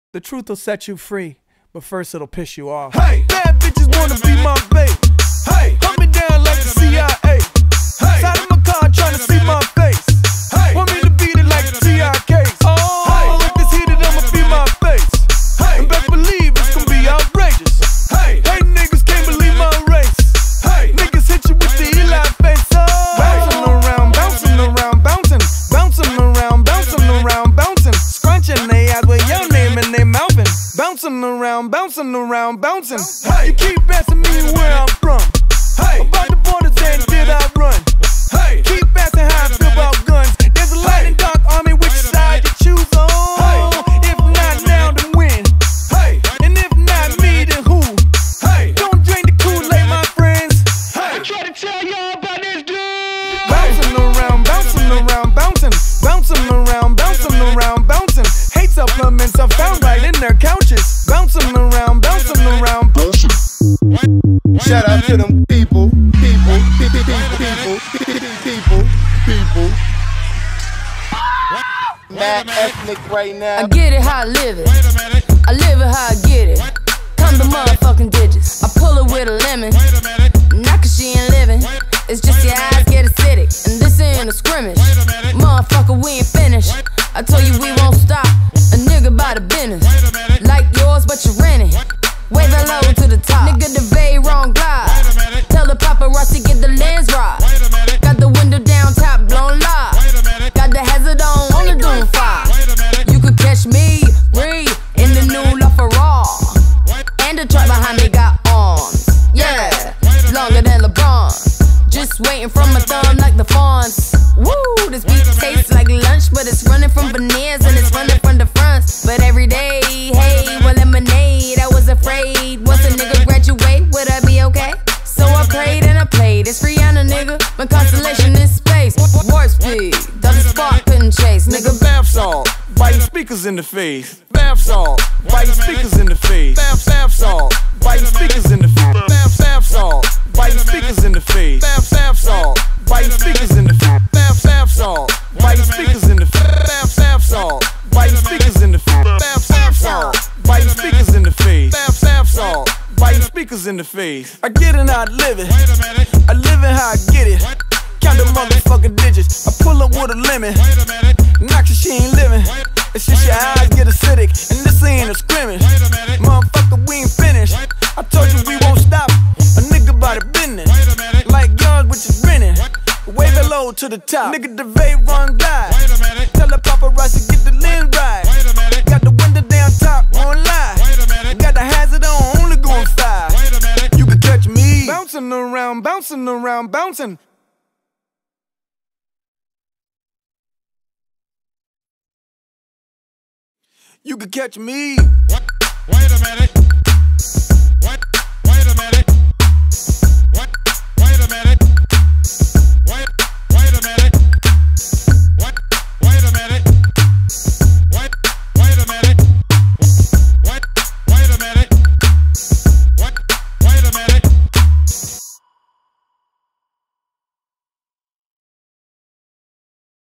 The truth will set you free, but first it'll piss you off. Hey, bad bitches wanna be my babe. Hey, hunt me down like the CIA. Hey, side of my car tryna see my face. Hey, want me to beat it like the TIKs. Oh, hey, if it's heated, I'ma be my face. Hey, and best believe it's gonna be outrageous. Hey, hey, niggas can't believe my race. Hey, niggas hit you with the Eli face. Oh, bouncing around, bouncing around, bouncing, bouncing around, bouncing around, bouncing, scrunching they eyes with your name and they mouthing. Bouncing around, bouncing around, bouncing. Hey, you keep asking me where I'm from. Hey, about the borders and did I run? Hey, keep asking how I feel about guns. There's a light and dark army, which side you choose on? Hey, if not now, then when? Hey, and if not me, then who? Hey, don't drink the Kool-Aid, my friends. Hey, I try to tell y'all about this dude. Bouncing around, bouncing around, bouncing, bouncing around, bouncing around, bouncing. Hate supplements are found right in their couches. Bouncing around, bouncing around, bouncing. Shout out to them people. Mad ethnic right now. I get it how I live it. I live it how I get it. Come to motherfucking digits. I pull it with a lemon. Not cause she ain't living. It's just your eyes get acidic. And this ain't a scrimmage. Motherfucker, we ain't finished. I told you we won't stop. A nigga by the business. Like yours, but you renting. Wave it low to the top. Nigga, the very wrong glide. Tell the paparazzi get the lens right. Got the window down, top blown live. Got the hazard on the Doom 5. You could catch me, breathe, in the new LaFerrari. And the truck behind me got arms. Yeah, longer than LeBron. Just waiting from my thumb like the fawns. Woo, this beat tastes like lunch, but it's running from veneers and it's running from the fronts. But every day, hey, well, lemonade, I was afraid. Once a nigga graduate, would I be okay? So I prayed and I played. It's Rihanna, nigga. My constellation is space. Warp speed, the spark couldn't chase. Nigga, bath salt, biting speakers in the face. Bath salt, biting speakers in the face. Bath salt, biting speakers in the face. Bath salt, biting speakers in the face. Bath salt, biting speakers in the face. Bath salt, biting speakers in the face. Bath salt, biting speakers in the face. Bath salt, biting speakers in the face. Bath salt, biting speakers in the face. I get it how I live it. I live it how I get it. Count the motherfucking digits. I pull up with a lemon. Not cause she ain't living. It's just your eyes get acidic. And this ain't a scrimmage. Motherfucker, we ain't finished. I told you we won't stop. A nigga by the business. Like yours, which is grinning. Wave it low to the top. Nigga, the vape run die. Tell the paparazzi get the lens right. Got the window down top, won't lie. Got the hazard on, only going 5. You could catch me bouncing around, bouncing around, bouncing. You could catch me. Wait a minute.